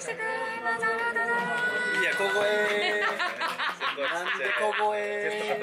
してくださいます。ありがとうございます。 いや、小声なんで小声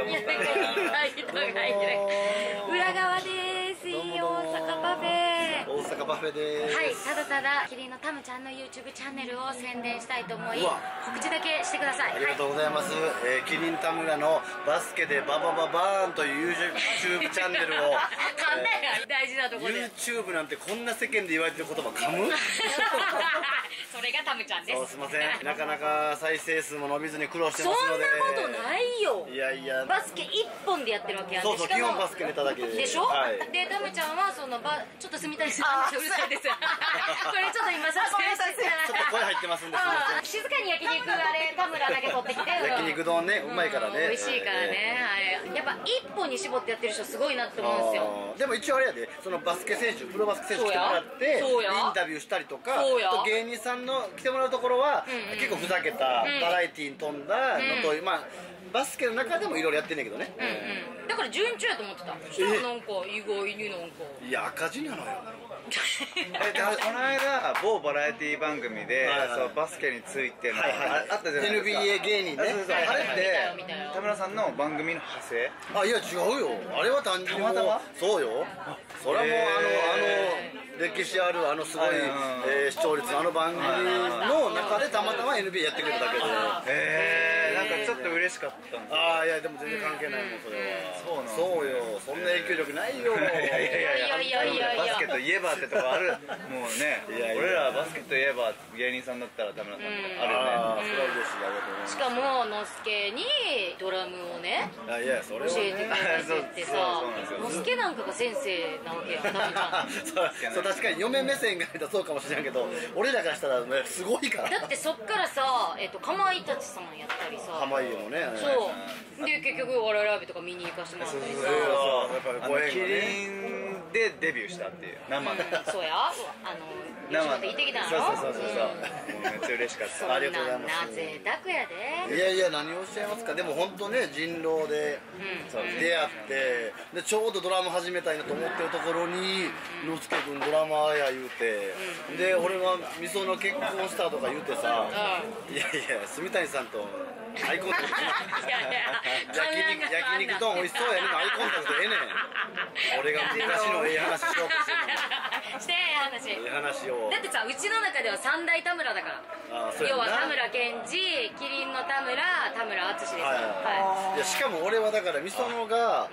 裏側です。大阪パフェ。 大阪パフェです。 はい、ただただキリンのタムちゃんの YouTube チャンネルを宣伝したいと思い、告知だけしてください。 ありがとうございます。キリン田村のバスケでババババーンという YouTube チャンネルを大事なところで YouTube なんてこんな世間で言われてる言葉噛むそれがタムちゃんです。 すいません、なかなか再生数も伸びずに苦労してますので。 そんなことないよ。 いやいや、 バスケ一本でやってるわけやん。 そうそう、基本バスケネタだけでしょ。でタムちゃんはそのちょっと住みたいです。うるさいです。これちょっと今さ、ちょっと声入ってますんで、 静かに焼肉あれ田村だけ取ってきて。 焼肉丼ね、うまいからね。 美味しいからね。やっぱ一本に絞ってやってる人すごいなって思うんですよ。 でも一応あれやで、そのバスケ選手、プロバスケ選手来てもらってインタビューしたりとか、芸人さんの来てもらうところは結構ふざけたバラエティーに富んだのと、まあバスケの中でもいろいろやってんねんけどね。 だから順調やと思ってた。したらなんか意外になんか、 いや、赤字なのよ。 この間某バラエティ番組でバスケについてのあったじゃないですか。 NBA 芸人ね。 あれって田村さんの番組の派生？ あ、いや違うよ、あれは単純にそうよ。それはもう歴史あるすごい視聴率のあの番組の中でたまたま NBA やってくれただけで。 なんかちょっと嬉しかったんです。 ああ、いやでも全然関係ないもんそれは。そうよ、そんな影響力ないよ。 いやバスケといえばってとこある。もうね、俺らバスケといえば芸人さんだったら田村さんとかあるよね。 それは嬉しい。ありがとうございます。 しかものすけにドラムをねいやそれは教えてくれてさ、のすけなんかが先生なわけや。 そう、確かに嫁目線が見たらそうかもしれんけど、俺らからしたらねすごいから。 だってそっからさ、かまいたちさんやったりさ、 濱家もね。 そうで結局我々ライブとか見に行かせてもらったりさ、 キリンでデビューしたっていう生で。 そうや、生で行ってきたの。 そうめっちゃ嬉しかった。 ありがとうございます。 そんな贅沢やで。 いや何をおっしゃいますか。でも本当ね、人狼で出会って、でちょうどドラム始めたいなと思ってるところにのすけ君ドラマーや言うて、で俺はみその結婚したとか言うてさ、いや住谷さんとアイコンタクト焼肉丼美味しそうやねん、アイコンタクトええねん。俺が昔のええ話しようとしてんのに。 してええ話を。 だってさ、うちの中では三大田村だから。要は田村健二、キリンの田村、田村淳ですよ。 いやしかも俺はだからみそのが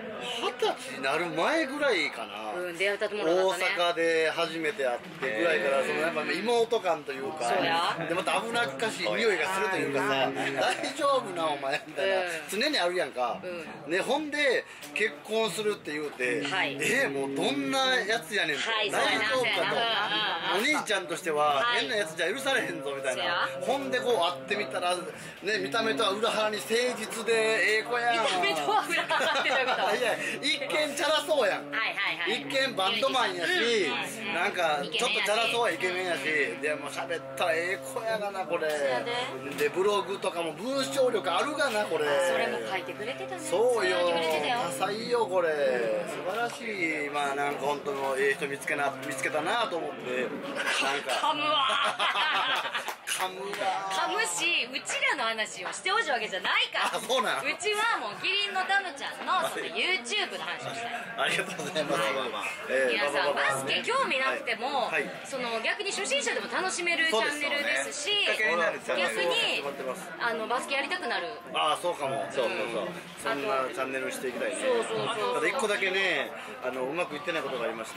20歳になる前ぐらいかな。 出会ったと思うの大阪で初めて会ってぐらいから、そのやっぱ妹感というか、でまた危なっかしい匂いがするというかさ、大丈夫なお前みたいな常にあるやんか。ね、ほんで結婚するって言うて、もうどんなやつやねんと、大丈夫かと、お兄ちゃんとしては変なやつじゃ許されへんぞみたいな。ほんでこう会ってみたらね、見た目とは裏腹に誠実でええ子やん。 見た目とは裏腹ってどういうこと？ いや一見チャラそうやん。一見バンドマンやし、なんかちょっとチャラそうはイケメンやし、でも喋ったらええ子やがなこれ。でブログとかも文章力あるがなこれ。 それも書いてくれてたね。 そうよ、多彩よこれ、素晴らしい。まあなんか本当のええ人見つけたなと思って、なんか噛むわ噛むし、うちらの話をしてほしいわけじゃないから。 あ、そうなん。 うちはもうキリンのタムちゃんのその YouTube の話をしたい。 ありがとうございます。 皆さんバスケ興味なくても、その逆に初心者でも楽しめるチャンネルですし、逆にバスケやりたくなる。 ああ、そうかも。そんなチャンネルにしていきたいね。ただ一個だけね、うまくいってないことがありまして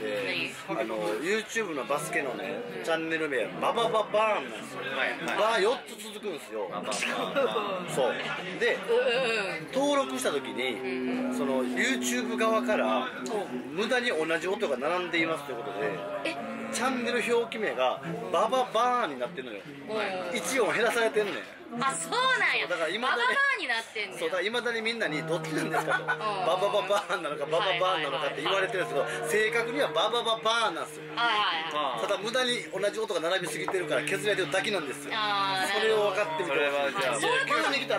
、YouTube のバスケのねチャンネル名ババババーンなんですよ。バー4つ続くんですよ。そうで登録した時にその YouTube 側から無駄に同じ音が並んでいますということで、チャンネル表記名がバババーンになってるのよ。1音減らされてんねん。 あ、そうなんや。 だからバババーになってんねん。 そうだからいまだにみんなにどっちなんですかと、ババババーンなのかバババーンなのかって言われてるんですけど、正確にはババババーンなんですよ。ただ無駄に同じ音が並びすぎてるから削られてるだけなんですよ。それを分かってみて。それはじゃあ急に来た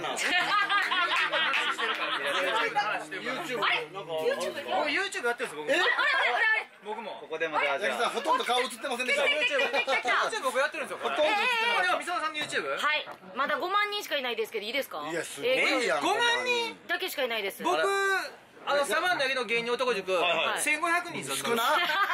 な。YouTube なんか YouTube やってるんです僕。 僕もここでまたじゃあほとんど顔映ってませんでした。 YouTube 僕やってるんですよ。ほとんど映ってます。これはみそさんの YouTube？ はい。まだ5万人しかいないですけどいいですか？ いやすごいやん。 5万人だけしかいないです。 僕サバンナの芸人男塾1500人ですよ。 少な。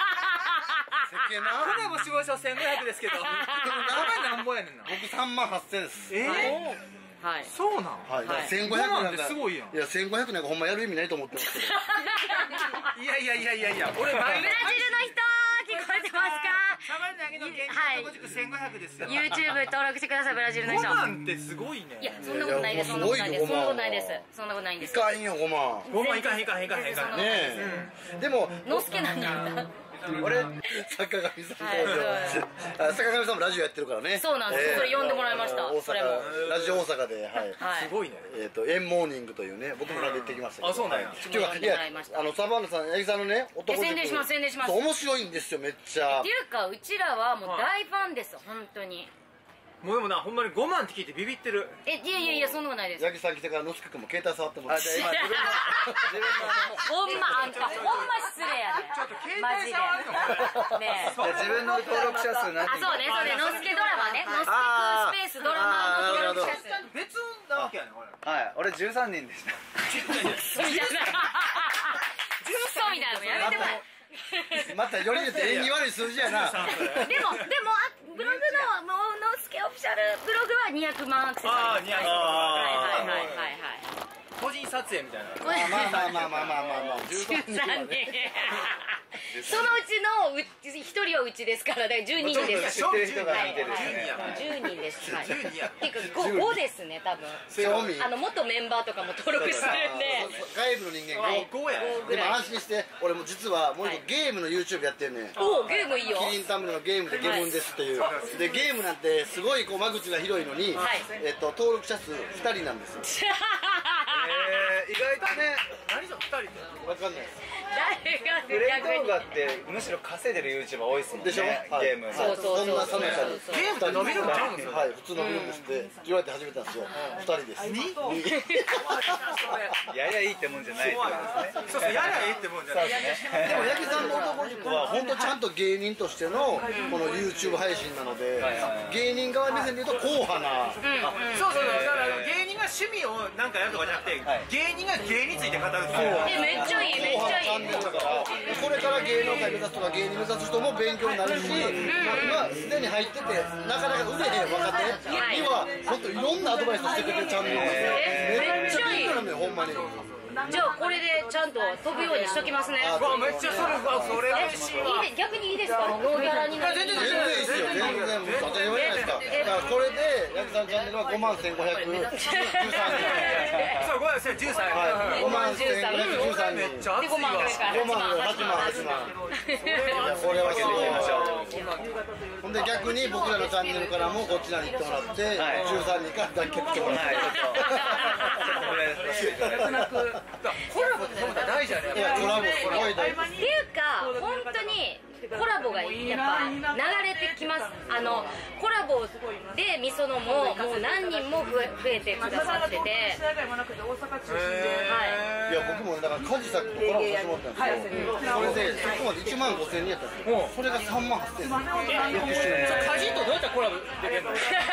コラボ仕事1500ですけど。何本やねんな。 僕3万8000です。 はい。 そうなん。 はい。1500なんてすごいやん。 いや1500なんかほんまやる意味ないと思ってますけど。 いや俺ブラジルの人聞こえてますか？ サバンナの芸人男塾1500ですよ。 YouTube 登録してください。ブラジルの人。 5万ってすごいね。 いやそんなことないです。そんなことないです。そんなことないです。そんなことないんです。 いかんよ5万。 5万いかん。 ねえ。でものすけなんだ。 俺坂上さん坂上さんもラジオやってるからね。 そうなんです。それ呼んでもらいました。それもラジオ大阪で、 はい。すごいね。 エンモーニングというね、僕もラジオ行ってきましたけど。 あ、そうなんや。 いやサバンナさん、八木さんのね、男塾。 宣伝します。 面白いんですよ、めっちゃ。 っていうか、うちらはもう大ファンです、本当に。 もうでもな、ほんまに5万って聞いてビビってる。 いやそんなことないです。 八木さん来てからのすけくんも携帯触ってもらって。 ほんまあんたほんま失礼やね。 ちょっと携帯触るのね。自分の登録者数何人？ そうね、のすけドラマね、のすけくんスペースドラマの登録者数。 別なわけやねん、俺。 はい、俺13人でした。 クソみたいなのやめてもらえ。 またより言うと縁起悪い数字やな。 でもブログののすけオフィシャルブログは200万アクセス。 ああ、200万。 はい。 個人撮影みたいな。 まあ 13人。そのうちの1人はうちですから、だから12人です。 知ってる人が見てる。 10人です。っていうか5ですね、多分。元メンバーとかも登録してるんで。 外部の人間5や。でも安心して、俺も実はもう一個ゲームの YouTube やってるね。 おお、ゲームいいよ。 キリンタムのゲームでゲムンですっていう。でゲームなんてすごい間口が広いのに、登録者数2人なんですよ。 意外とね。 何その2人って分かんないです。 プレイ動画ってむしろ稼いでる YouTuber 多いですもんね。 でしょ。 ゲーム。 そうそんな寒さにゲームって伸びるんちゃうんですよ。 はい、普通伸びるんですって言われて始めたんですよ。2人です。 ややいいってもんじゃないってことですね。 そうややいいってもんじゃない。 でも八木さんの男塾は本当ちゃんと芸人としてのこの YouTube 配信なので、芸人側目線で言うと硬派な。 そうだから芸人が趣味をなんかやるとかじゃなくて、芸人が芸について語るっていう。 めっちゃいい。 これから芸能界目指すとか芸人目指す人も勉強になるし、すでに入っててなかなか売れへん若手には本当いろんなアドバイスしてくれてるチャンネルなんですよ。めっちゃ勉強なんだよほんまに。 じゃあこれでちゃんと飛ぶようにしときますね。 めっちゃそれ嬉しいわ。 逆にいいですか？ノーギャラになる。 全然いいですよ。全然当たり前じゃないですか。だからこれで八木さんチャンネルは51513人。 そう513 人。51513人。 めっちゃ熱いわ。 8万。これはすごい。ほんで逆に僕らのチャンネルからもこちらに行ってもらって13人から脱却してもらって。 コラボって大事やね。 コラボすごい大事。 っていうか本当にコラボがやっぱ流れてきます。コラボでみそのももう何人も増えてくださってて。 いや僕もだからカジサックとコラボさせてもらったんですよ。それでそこまで1万5000人やったんですよ。それが3万8000円。 カジとどうやったらコラボできるの？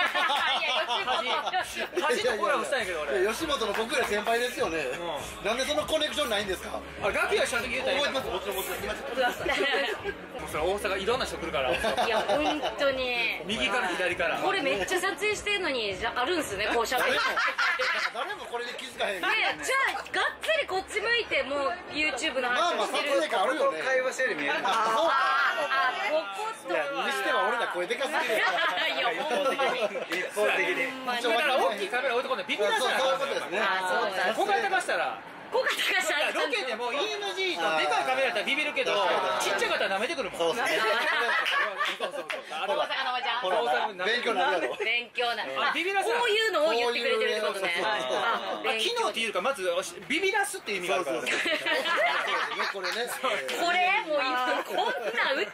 カジとコラボしたんやけど俺。 吉本の僕ら先輩ですよね。なんでそのコネクションないんですか？ ガキがした時言うたらいい。 覚えてます。もちろんもうそれ大阪いろんな人来るから。 いや本当に。 右から左から。 これめっちゃ撮影してんのにあるんすねこうしゃべる。 誰もこれで気づかへん。 じゃあがっつりこっち向いてもう YouTube の話をしてる。 撮影感あるよね。 会話してるように見える。 こことにしては俺ら声でかすぎる。 いやほんまに一方的に。 だから大きいカメラ置いとこんでビビらせない。 そういうことですね。 小型化したら。 小型化したら。 ロケでも ENG とでかいカメラやったらビビるけど、ちっちゃかったら舐めてくるもん。 そうそう。 大阪のおばちゃん。 勉強になるやろ。 勉強な。 ビビらす。 こういうのを言ってくれてるってことね。 機能っていうかまずビビらすっていう意味があるから。 これね。 これもう今こんなん売ってへ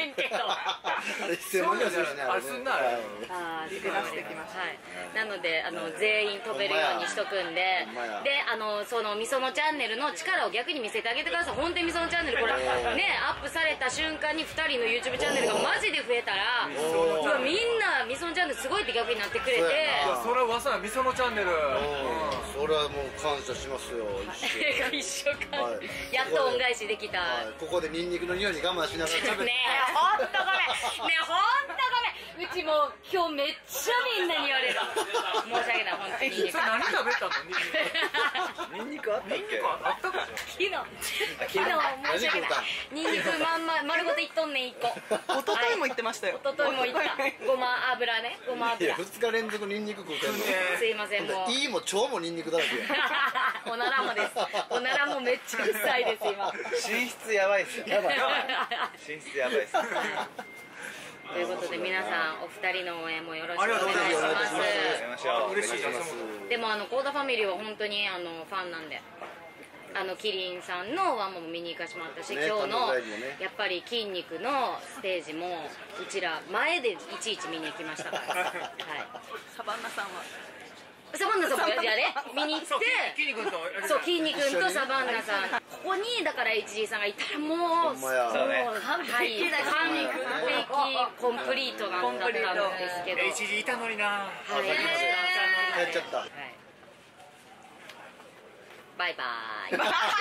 せんけど。 1000万ぐらいするしね。 あれすんな。 少なくてきました。なので全員飛べるようにしとくんで、でそのみそのチャンネルの力を逆に見せてあげてください。本当にみそのチャンネルこれねアップされた瞬間に2人の YouTube チャンネルがマジで増えたら、みんなみそのチャンネルすごいって逆になってくれて。 それは噂なみそのチャンネル。 それはもう感謝しますよ。 一生間やっと恩返しできた。 ここでニンニクの匂いに我慢しながら食べて。 ねえほんとごめん。ねえほんとごめん。うちも今日めっちゃみんなに言われる。申し訳ない本当に。 それ何食べたの？ ニンニクあったっけ？ あったか？ 昨日申し訳ない。ニンニクまんま丸ごといっとんねん1個。 一昨日も言ってましたよ。 一昨日も言った。ごま油ね。ごま油。 2日連続ニンニク食うてんの。 すいませんもう。 いいも腸もニンニクだらけ。 おならもです。おならもめっちゃ臭いです今。 寝室やばいっすよ。やばい。寝室やばいっす。 ということで皆さんお二人の応援もよろしくお願いします。 嬉しいです。 でもコーダファミリーは本当にファンなんで。キリンさんのワンマンも見に行かしてもらったし、今日のやっぱり筋肉のステージもうちら前でいちいち見に行きましたから。はい。 サバンナさんは。 サバンナさんもやれ見に行って、そう筋肉とサバンナさん、ここにだから HG さんがいたらもう完璧コンプリートなんだったんですけど、 HG いたのにな。 帰っちゃった。 バイバイ。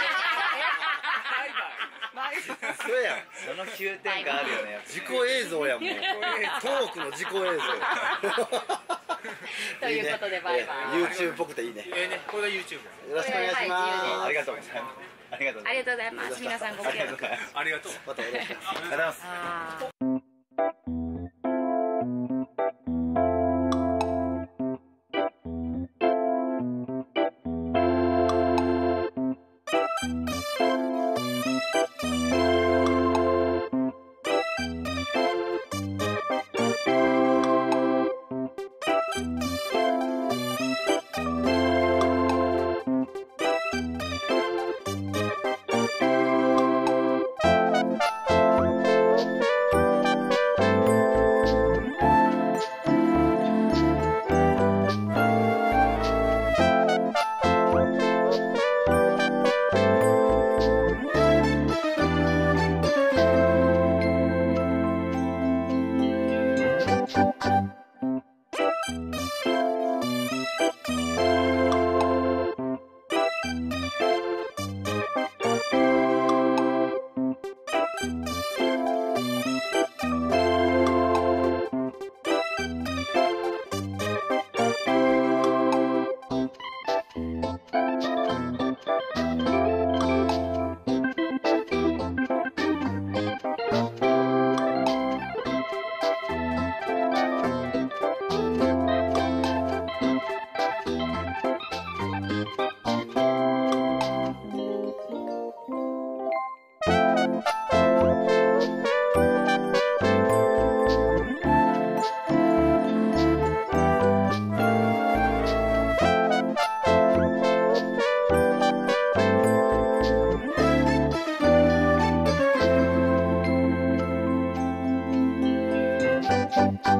そうやん。 その急転換あるよね。 自己映像やもん。トークの自己映像。 ということでバイバイ。 YouTube っぽくていいね。 これが YouTube。 よろしくお願いします。 ありがとうございます。ありがとうございます。皆さんご協力ありがとう。 またお願いします。 ありがとうございます。 Thank you.